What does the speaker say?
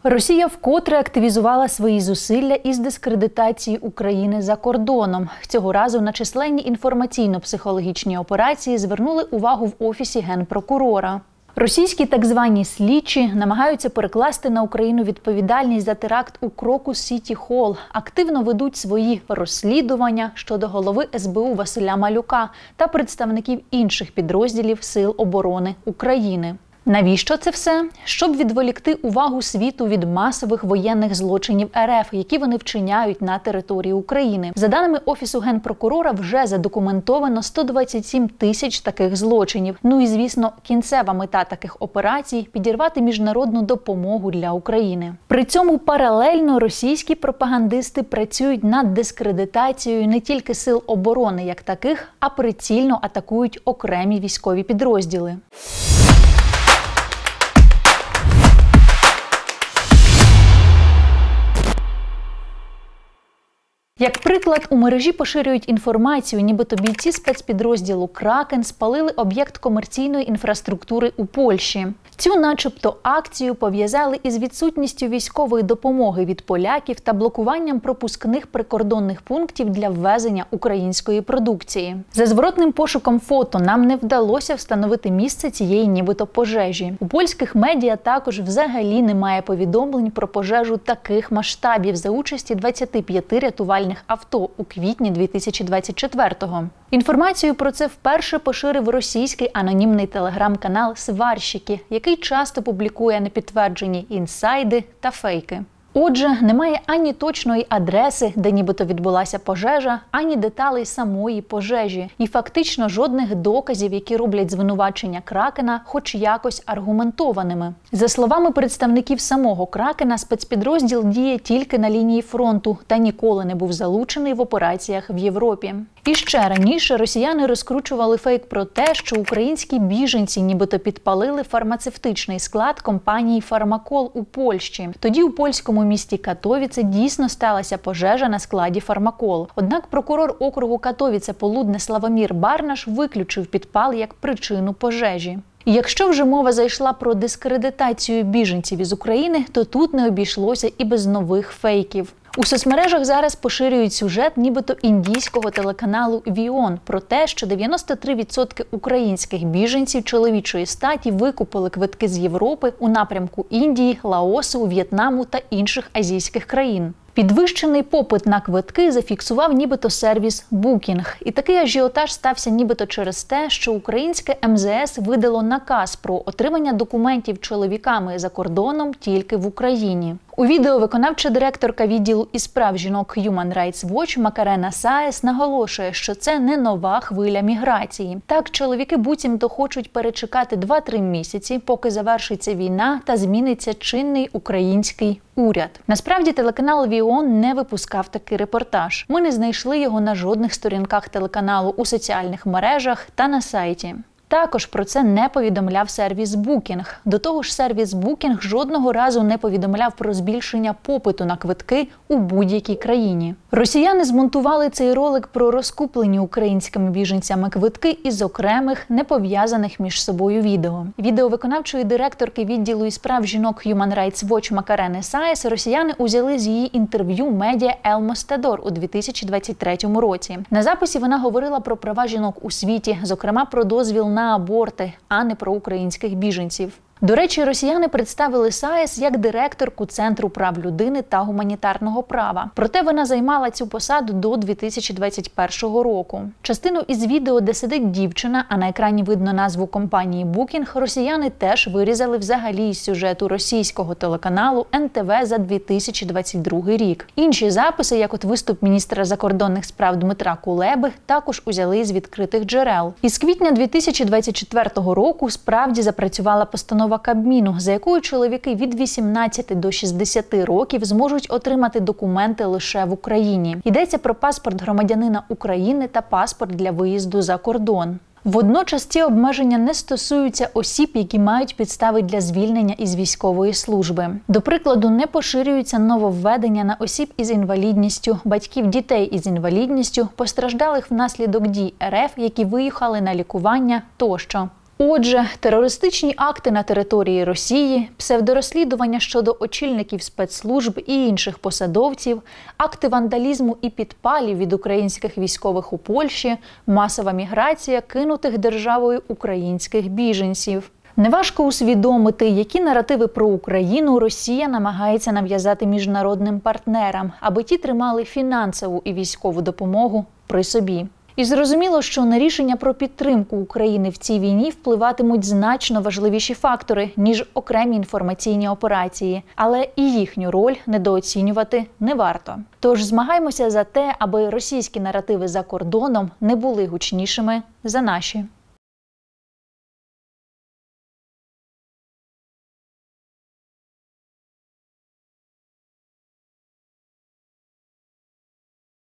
Росія вкотре активізувала свої зусилля із дискредитації України за кордоном. Цього разу на численні інформаційно-психологічні операції звернули увагу в Офісі Генпрокурора. Російські так звані слідчі намагаються перекласти на Україну відповідальність за теракт у Крокус-Сіті-Холл, активно ведуть свої розслідування щодо голови СБУ Василя Малюка та представників інших підрозділів Сил оборони України. Навіщо це все? Щоб відволікти увагу світу від масових воєнних злочинів РФ, які вони вчиняють на території України. За даними Офісу Генпрокурора, вже задокументовано 127 тисяч таких злочинів. Ну і, звісно, кінцева мета таких операцій – підірвати міжнародну допомогу для України. При цьому паралельно російські пропагандисти працюють над дискредитацією не тільки Сил оборони як таких, а прицільно атакують окремі військові підрозділи. Як приклад, у мережі поширюють інформацію, нібито бійці спецпідрозділу «Кракен» спалили об'єкт комерційної інфраструктури у Польщі. Цю начебто акцію пов'язали із відсутністю військової допомоги від поляків та блокуванням пропускних прикордонних пунктів для ввезення української продукції. За зворотним пошуком фото нам не вдалося встановити місце цієї нібито пожежі. У польських медіа також взагалі немає повідомлень про пожежу таких масштабів за участі 25 рятувальних авто у квітні 2024-го. Інформацію про це вперше поширив російський анонімний телеграм-канал «Сварщики», який часто публікує непідтверджені інсайди та фейки. Отже, немає ані точної адреси, де нібито відбулася пожежа, ані деталей самої пожежі. І фактично жодних доказів, які роблять звинувачення «Кракена» хоч якось аргументованими. За словами представників самого «Кракена», спецпідрозділ діє тільки на лінії фронту та ніколи не був залучений в операціях в Європі. І ще раніше росіяни розкручували фейк про те, що українські біженці нібито підпалили фармацевтичний склад компанії «Фармакол» у Польщі. Тоді у польському місті Катовіце дійсно сталася пожежа на складі «Фармакол». Однак прокурор округу Катовіце-Полудне Славомір Барнаш виключив підпал як причину пожежі. І якщо вже мова зайшла про дискредитацію біженців із України, то тут не обійшлося і без нових фейків. У соцмережах зараз поширюють сюжет нібито індійського телеканалу «Віон» про те, що 93% українських біженців чоловічої статі викупили квитки з Європи у напрямку Індії, Лаосу, В'єтнаму та інших азійських країн. Підвищений попит на квитки зафіксував нібито сервіс Booking. І такий ажіотаж стався нібито через те, що українське МЗС видало наказ про отримання документів чоловіками за кордоном тільки в Україні. У відео виконавча директорка відділу із прав жінок Human Rights Watch Макарена Саєс наголошує, що це не нова хвиля міграції. Так, чоловіки буцімто хочуть перечекати 2-3 місяці, поки завершиться війна та зміниться чинний український уряд. Насправді, телеканал «Віон» не випускав такий репортаж. Ми не знайшли його на жодних сторінках телеканалу у соціальних мережах та на сайті. Також про це не повідомляв сервіс Booking. До того ж, сервіс Booking жодного разу не повідомляв про збільшення попиту на квитки у будь-якій країні. Росіяни змонтували цей ролик про розкуплені українськими біженцями квитки із окремих, не пов'язаних між собою відео. Відео виконавчої директорки відділу із прав жінок Human Rights Watch Макарени Саєс росіяни узяли з її інтерв'ю медіа «Ел Мостадор» у 2023 році. На записі вона говорила про права жінок у світі, зокрема про дозвіл на аборти, а не про українських біженців. До речі, росіяни представили Саєс як директорку Центру прав людини та гуманітарного права. Проте вона займала цю посаду до 2021 року. Частину із відео, де сидить дівчина, а на екрані видно назву компанії Booking, росіяни теж вирізали взагалі із сюжету російського телеканалу НТВ за 2022 рік. Інші записи, як от виступ міністра закордонних справ Дмитра Кулеби, також узяли із відкритих джерел. Із квітня 2024 року справді запрацювала постанова Кабміну, за якою чоловіки від 18 до 60 років зможуть отримати документи лише в Україні. Йдеться про паспорт громадянина України та паспорт для виїзду за кордон. Водночас ці обмеження не стосуються осіб, які мають підстави для звільнення із військової служби. До прикладу, не поширюються нововведення на осіб із інвалідністю, батьків дітей із інвалідністю, постраждалих внаслідок дій РФ, які виїхали на лікування тощо. Отже, терористичні акти на території Росії, псевдорозслідування щодо очільників спецслужб і інших посадовців, акти вандалізму і підпалів від українських військових у Польщі, масова міграція кинутих державою українських біженців. Неважко усвідомити, які наративи про Україну Росія намагається нав'язати міжнародним партнерам, аби ті тримали фінансову і військову допомогу при собі. І зрозуміло, що на рішення про підтримку України в цій війні впливатимуть значно важливіші фактори, ніж окремі інформаційні операції. Але і їхню роль недооцінювати не варто. Тож змагаємося за те, аби російські наративи за кордоном не були гучнішими за наші.